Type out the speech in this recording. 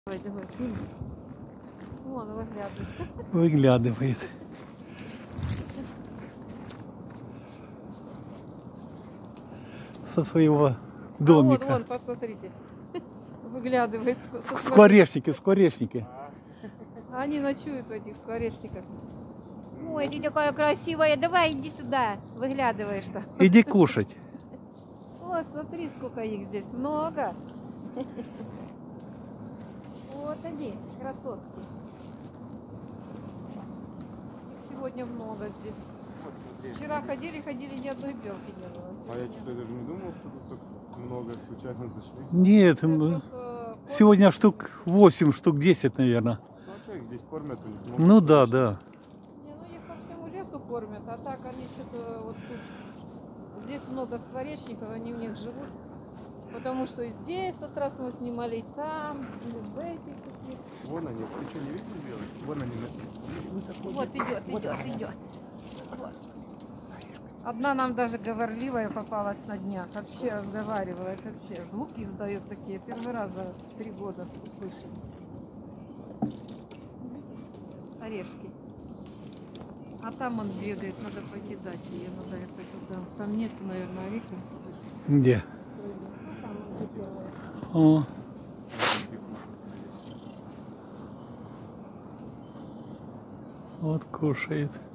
Давай, сними. Вон, выглядывает. Выглядывает. Со своего домика. Вон, посмотрите. Выглядывает. Скворечники. Они ночуют в этих скворечниках. Ой, ты такая красивая. Давай, иди сюда. Выглядываешь-то. Иди кушать. О, смотри, сколько их здесь. Много. Вот они, красотки. Их сегодня много здесь. Вот, смотри. Вчера ходили, ни одной белки не было. А я что-то даже не думал, что тут так много, случайно зашли. Нет, Просто сегодня штук 8, штук 10, наверное. Ну, а что их здесь кормят? У них много Ну да, кормят. да. Не, ну их по всему лесу кормят, а так они что-то вот тут. Здесь много скворечников, они в них живут. Потому что и здесь тот раз мы снимали, и там, и в этих таких. Вон они, ты что, не видишь белых? Вон они, высоко. Вот идет. Вот. Одна нам даже говорливая попалась на днях. Вообще разговаривает, вообще звуки издает такие. Первый раз за 3 года услышали. Орешки. А там он бегает, надо пойти дать ее, надо ехать туда. Там нет, наверное, орехи. Где? Ну, там уже первая. О. Вот кушает.